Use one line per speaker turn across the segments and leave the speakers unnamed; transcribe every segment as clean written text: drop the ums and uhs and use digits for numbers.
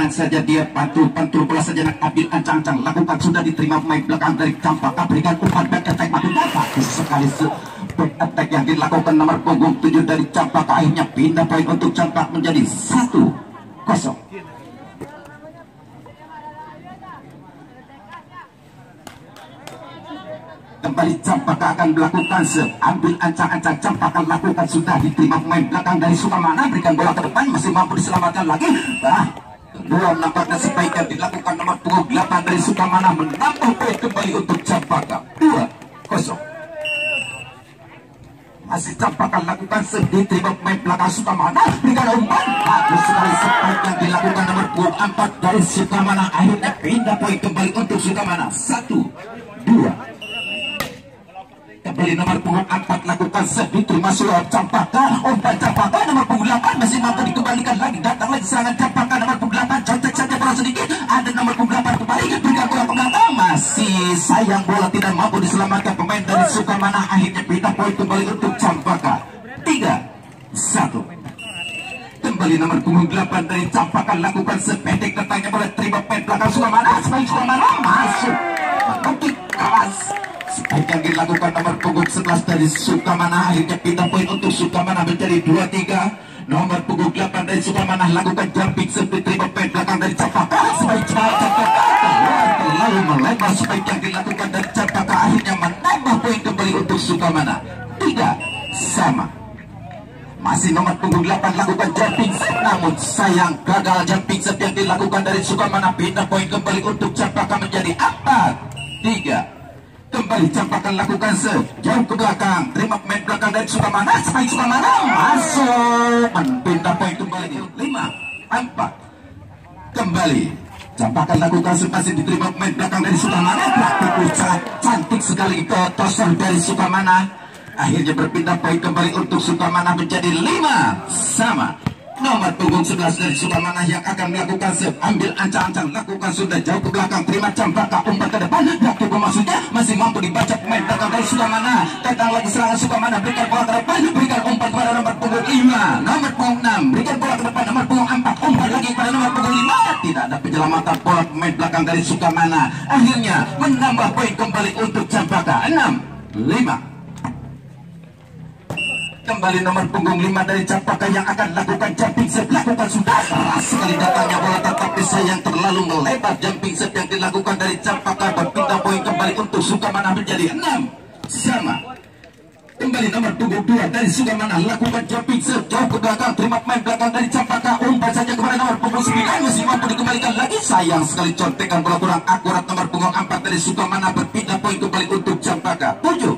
tenang saja dia pantul bola sejenak ambil ancang-ancang lakukan sudah diterima pemain belakang dari Campaka berikan umpan back attack mati bagus sekali back attack yang dilakukan nomor punggung 7 dari Campaka akhirnya pindah poin untuk Campaka menjadi 1-0. Kembali Campaka akan melakukan ambil ancang-ancang Campaka lakukan sudah diterima pemain belakang dari Sukamana berikan bola ke depan masih mampu diselamatkan lagi belum nampaknya sebaiknya dilakukan nomor punggung 8 dari Sukamana menambah poin kembali untuk Campaka 2-0. masih Campaka lakukan diterima pemain belakang Sukamana berikan umpan bagus sekali sepak yang dilakukan nomor punggung 4 dari Sukamana akhirnya pindah poin kembali untuk Sukamana 1-2. Kembali nomor punggung 4 lakukan diterima suara Campaka umpan Campaka nomor punggung 8 masih mampu dikembalikan lagi datang lagi serangan Campaka nomor punggung 8 contek saja bola sedikit ada nomor punggung 8 kembali berikan bola ke belakang masih sayang bola tidak mampu diselamatkan pemain dari Sukamana akhirnya pindah poin kembali untuk Campaka 3-1. Kembali nomor punggung 8 dari Campaka lakukan sependek datangnya bola terima pemain belakang Sukamana sebaik Sukamana masuk menukik keras sebaik yang dilakukan nomor punggung 11 dari Sukamana akhirnya pindah poin untuk Sukamana menjadi 2-3. Nomor punggung 8 dari Sukamana lakukan jumping seperti terima pemain belakang dari Campaka sebaik Campaka terlalu melebar sebaik yang dilakukan dari Campaka akhirnya menambah poin kembali untuk Sukamana 3-3. Masih nomor punggung 8 lakukan jumping namun sayang gagal jumping set yang dilakukan dari Sukamana pindah poin kembali untuk Campaka menjadi 4-3. Kembali Campaka lakukan jauh ke belakang terima pemain belakang dari Sukamana sebaik Sukamana masuk pindah poin kembali 5-4. Kembali Campaka lakukan masih diterima pemain belakang dari Sukamana sangat cantik sekali tosan dari Sukamana akhirnya berpindah poin kembali untuk Sukamana menjadi 5-5. Nomor punggung 11 dari Sukamana yang akan melakukan ambil ancang-ancang lakukan sudah jauh ke belakang terima Campaka umpan ke depan waktu maksudnya masih mampu dibaca pemain belakang dari Sukamana datang lagi serangan Sukamana berikan bola ke depan berikan umpan kepada nomor punggung 5 nomor punggung 6 berikan bola ke depan nomor punggung 4 umpan lagi kepada nomor punggung 5 tidak ada penyelamatan bola pemain belakang dari Sukamana akhirnya menambah poin kembali untuk Campaka 6-5. Kembali nomor punggung 5 dari Campaka yang akan lakukan jumping set lakukan sudah keras sekali datangnya bola tetapi sayang terlalu melebar jumping set yang dilakukan dari Campaka berpindah poin kembali untuk Sukamana menjadi 6-5. Kembali nomor punggung 2 dari Sukamana lakukan jumping set jauh ke belakang terima pemain belakang dari Campaka umpan saja kepada nomor punggung 9 masih mampu dikembalikan lagi sayang sekali contekan bola kurang akurat nomor punggung 4 dari Sukamana berpindah poin kembali untuk Campaka 7-6.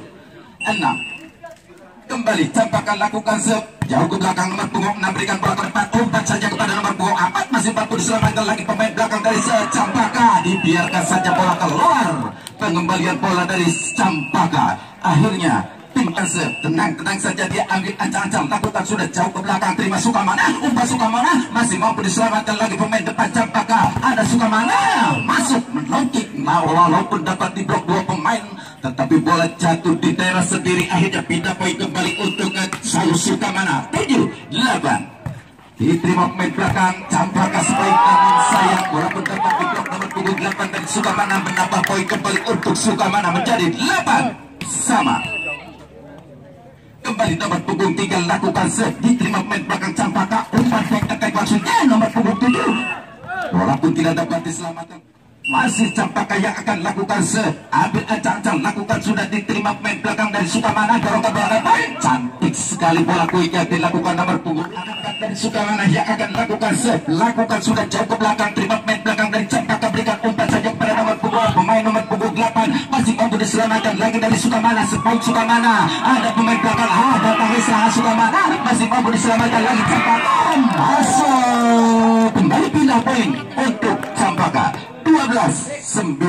Kembali Campaka lakukan jauh ke belakang nomor punggung 6 berikan bola ke depan umpan saja kepada nomor punggung 4 masih mampu diselamatkan lagi pemain belakang dari Campaka dibiarkan saja bola keluar pengembalian bola dari Campaka akhirnya tim tenang saja dia ambil ancang-ancang lakukan sudah jauh ke belakang terima Sukamana umpan Sukamana masih mampu diselamatkan lagi pemain depan Campaka ada Sukamana masuk melongkik walaupun dapat diblok 2 pemain tetapi bola jatuh di daerah sendiri akhirnya pindah poin kembali untuk Sukamana 7-8. Diterima pemain belakang Campaka sebaik namun sayang walaupun dapat diblok nomor punggung 8 dari Sukamana menambah poin kembali untuk Sukamana menjadi 8 sama. Kembali nomor punggung 3 lakukan diterima pemain belakang Campaka umpan back attack maksudnya nomor punggung 7 walaupun tidak dapat diselamatkan masih Campaka yang akan lakukan ambil ancang-ancang lakukan sudah diterima pemain belakang dari Sukamana dorong ke belakang cantik sekali bola kuiknya dilakukan nomor punggung 4 dari Sukamana yang akan lakukan sudah jauh ke belakang terima pemain belakang dari Campaka berikan umpan saja kepada nomor punggung 8 masih mampu diselamatkan lagi dari Sukamana sebaik Sukamana ada pemain belakang datang serangan Sukamana masih mampu diselamatkan lagi Campaka masuk kembali pindah poin untuk Campaka 12-9.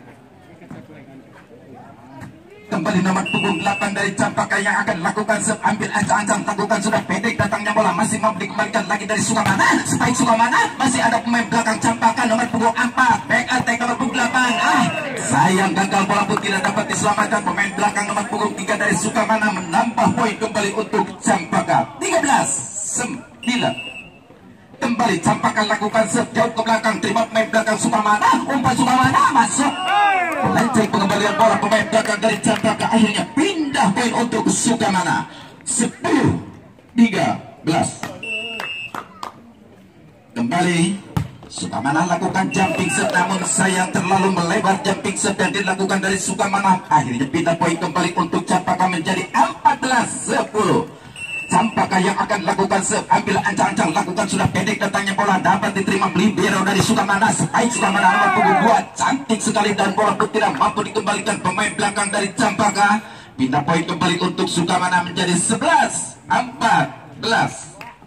Kembali nomor punggung 8 dari Campaka yang akan lakukan ambil ancang-ancang lakukan sudah pendek datangnya bola masih mampu dikembalikan lagi dari Sukamana sebaik Sukamana masih ada pemain belakang Campaka nomor punggung 4 back attack nomor punggung 8 sayang gagal bola pun tidak dapat diselamatkan pemain belakang nomor punggung 3 dari Sukamana menambah poin kembali untuk Campaka 13-9. Kembali Campaka lakukan serve jauh ke belakang, terima pemain belakang Sukamana, umpan Sukamana masuk. Melenceng pengembalian bola pemain belakang dari Campaka, akhirnya pindah poin untuk Sukamana. 10-13. Kembali Sukamana lakukan jumping set, namun sayang terlalu melebar jumping set dan dilakukan dari Sukamana. Akhirnya pindah poin kembali untuk Campaka menjadi 14-10. Campaka yang akan lakukan serve, ambil ancang-ancang, lakukan sudah pendek datangnya bola, dapat diterima libero dari Sukamana. Spike Sukamana nomor punggung 2, cantik sekali dan bola pun tidak mampu dikembalikan pemain belakang dari Campaka. Pindah poin kembali untuk Sukamana menjadi 11-14.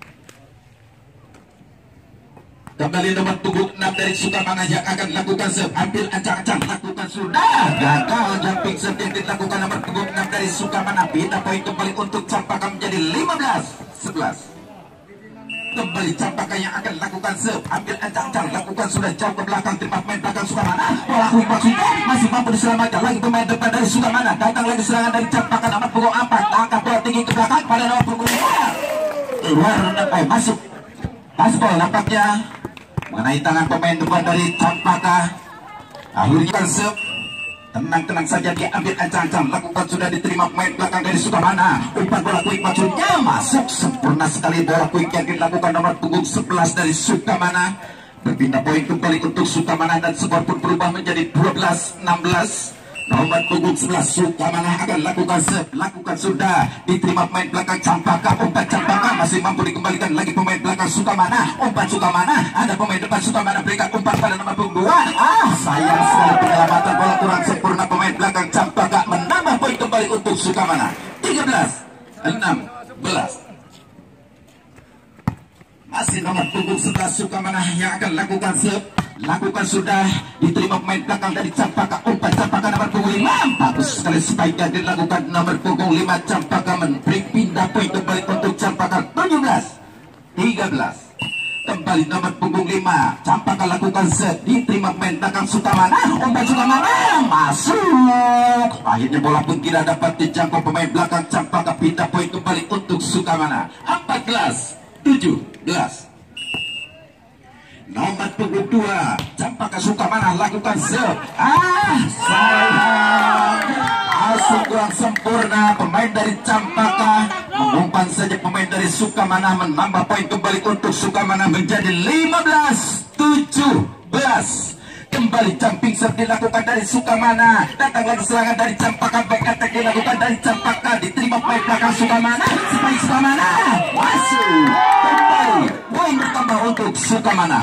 Kembali nomor punggung 6 dari Sukamana yang akan lakukan serve, ambil ancang-ancang, lakukan sudah gagal jumping serve yang dilakukan nomor punggung 6 dari Sukamana. Pindah poin kembali untuk Campaka menjadi 15-11. Kembali Campaka yang akan lakukan serve, ambil ancang-ancang, lakukan sudah jauh ke belakang, terima pemain belakang Sukamana. Bola maksudnya masih mampu diselamatkan lagi pemain depan dari Sukamana. Datang lagi serangan dari Campaka nomor punggung 4, angkat bola tinggi ke belakang pada nomor punggung 5. Keluar masuk. Paspol nampaknya mengenai tangan pemain depan dari Campaka. Akhirnya serve, tenang-tenang saja diambil ancang-ancang, lakukan sudah diterima pemain belakang dari Sukamana. Umpan bola quick maksudnya masuk, sempurna sekali bola quick yang dilakukan nomor punggung 11 dari Sukamana. Berpindah poin kembali untuk Sukamana dan skor pun berubah menjadi 12-16. Nomor punggung 11 Sukamana akan lakukan serve, lakukan sudah diterima pemain belakang Campaka. Umpan Campaka masih mampu dikembalikan lagi pemain belakang Sukamana. Umpan Sukamana, ada pemain depan Sukamana berikan umpan pada nomor punggung 2. Sayang sekali penyelamatan bola kurang sempurna pemain belakang Campaka, menambah poin kembali untuk Sukamana 13-16. Masih nomor punggung 11 Sukamana yang akan lakukan serve, lakukan sudah diterima pemain belakang dari Campaka. Umpan Campaka nomor punggung 5, bagus sekali spike yang dilakukan nomor punggung 5 Campaka, memberi pindah poin kembali untuk Campaka 17-13. Kembali nomor punggung 5 Campaka lakukan set, diterima pemain belakang Sukamana. Umpan Sukamana masuk, akhirnya bola pun tidak dapat dijangkau pemain belakang Campaka. Pindah poin kembali untuk Sukamana 14-17. Nomor punggung 2 Campaka Sukamana lakukan serve. Sayang, asing kurang sempurna pemain dari Campaka, mengumpan saja pemain dari Sukamana, menambah poin kembali untuk Sukamana menjadi 15-17. Kembali jumping serve dilakukan dari Sukamana, datang lagi serangan dari Campaka, back attack dilakukan dari Campaka, diterima pemain belakang Sukamana. Spike Sukamana masuk, kembali poin bertambah untuk Sukamana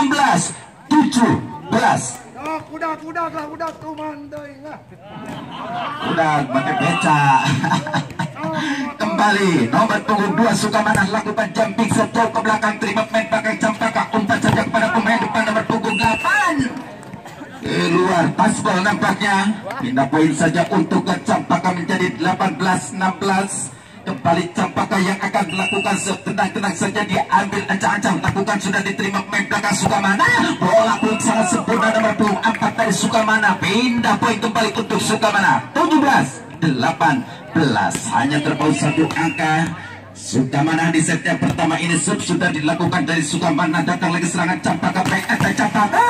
16-17.
Udah tumandai lah.
Udah pakai beca. Kembali nomor punggung 2 Sukamana lakukan jumping serve jauh ke belakang, terima pemain belakang Campaka. Umpan saja kepada pemain depan nomor punggung 8. Keluar paspol nampaknya. Pindah poin saja untuk Campaka menjadi 18-16. Kembali Campaka yang akan melakukan serve, tenang-tenang saja diambil ancang-ancang, lakukan sudah diterima pemain belakang Sukamana. Bola pun sangat sempurna nomor punggung 4 dari Sukamana. Pindah poin kembali untuk Sukamana 17-18. Hanya terpaut satu angka. Sukamana di set yang pertama ini serve sudah dilakukan dari Sukamana. Datang lagi serangan Campaka, back attack Campaka.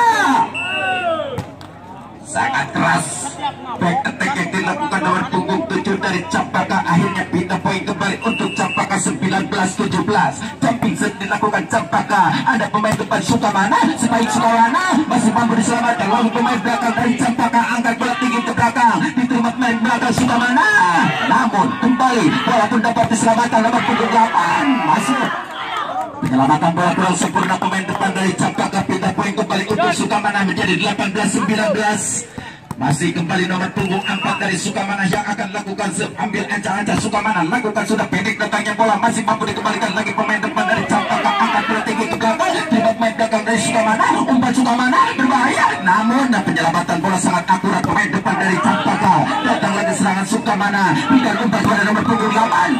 Sangat keras back attack yang dilakukan nomor punggung 7 dari Campaka. Akhirnya pindah poin kembali untuk Campaka 19-17. Jumping set dilakukan Campaka, ada pemain depan Sukamana. Spike Sukamana masih mampu diselamatkan, lalu pemain belakang dari Campaka angkat bola tinggi ke belakang, diterima pemain belakang Sukamana, namun kembali bola pun dapat diselamatkan nomor punggung 8. Masuk penyelamatan bola kurang sempurna pemain depan dari Campaka. Pindah poin kembali untuk Sukamana menjadi 18-19. Masih kembali nomor punggung 4 dari Sukamana yang akan lakukan serve, ambil ancang-ancang Sukamana, lakukan sudah pendek datangnya bola, masih mampu dikembalikan lagi pemain depan dari Campaka, angkat bola tinggi ke belakang, terima pemain belakang dari Sukamana. Umpan Sukamana berbahaya, namun penyelamatan bola sangat akurat pemain depan dari Campaka. Datang lagi serangan Sukamana, berikan umpan pada nomor punggung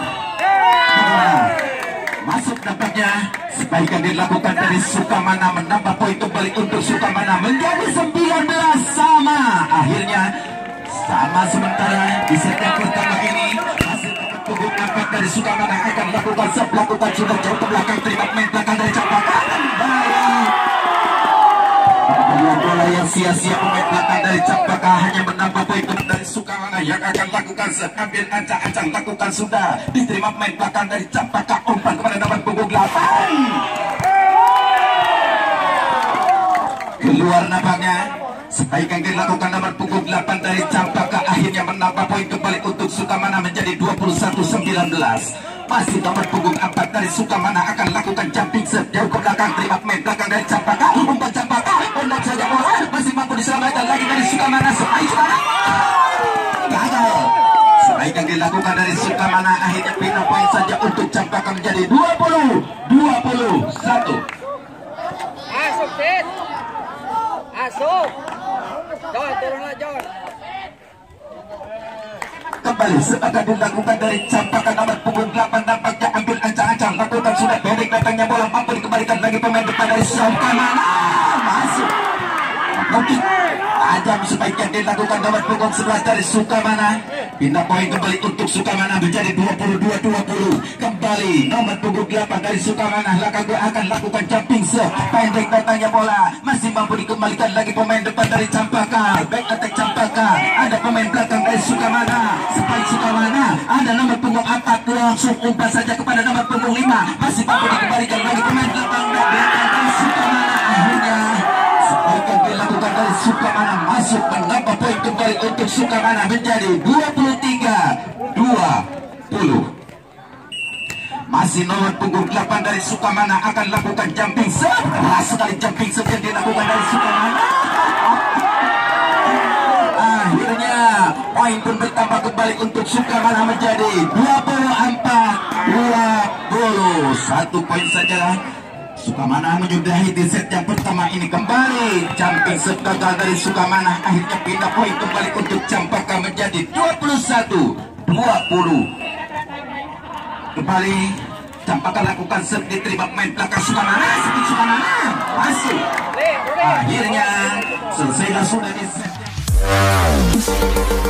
8. Masuk nampaknya, sebaiknya dilakukan dari Sukamana, menambah poin kembali untuk Sukamana menjadi 19 sama. Akhirnya sama sementara di set yang pertama ini. Masih nomor punggung 4 dari Sukamana akan lakukan serve, lakukan sudah jauh ke belakang, terima pemain belakang dari Campaka. sia-sia pemain belakang dari Cempaka hanya menambah poin dari Sukamana yang akan lakukan seambil ancang-ancang lakukan sudah diterima pemain belakang dari Cempaka umpan kepada nomor punggung 8 keluar nampaknya. Sebaik yang dilakukan nomor punggung 8 dari Cempaka akhirnya menambah poin kembali untuk Sukamana menjadi 21-19. Masih nomor punggung 4 dari Sukamana akan lakukan jumping set jauh ke belakang, terima pemain belakang dari Cempaka, umpan Cempaka undang saja bola, masih mampu diselamatkan lagi dari Sukamana. Sebaik gagal. Sebaik yang dilakukan dari Sukamana akhirnya pindah poin saja untuk Cempaka menjadi 20-21.
Masuk Sid, masuk John, turunlah John.
Kembali seakan dilakukan dari Cempaka nomor punggung 8 nampaknya ambil ancang-ancang lakukan sudah pendek datangnya bola mampu dikembalikan lagi pemain depan dari Sukamana masuk mungkin tajam sebaiknya dilakukan nomor punggung 11 dari Sukamana. Pindah poin kembali untuk Sukamana menjadi 22-20. Kembali nomor punggung 8 dari Sukamana akan lakukan jumping set pendek datangnya bola masih mampu dikembalikan lagi pemain depan dari Cempaka. Back attack Cempaka, ada pemain belakang dari Sukamana. Sebaik Sukamana ada nomor punggung 4 langsung umpan saja kepada nomor punggung 5 masih mampu dikembalikan lagi pemain belakang dari Sukamana. Akhirnya sebaik yang dilakukan dari Sukamana masuk menambah poin kembali untuk Sukamana menjadi 23-20. Masih nomor punggung 8 dari Sukamana akan lakukan jumping set. Keras sekali jumping set yang dilakukan dari Sukamana. Akhirnya poin pun bertambah kembali untuk Sukamana menjadi 24-20. 1 poin saja. Sukamana menyudahi di set yang pertama ini. Kembali jumping set gagal dari Sukamana akhirnya pindah poin kembali untuk Cempaka menjadi 21-20. Kembali Cempaka lakukan set diterima pemain belakang Sukamana. Sukamana masuk. Akhirnya selesai sudah di set.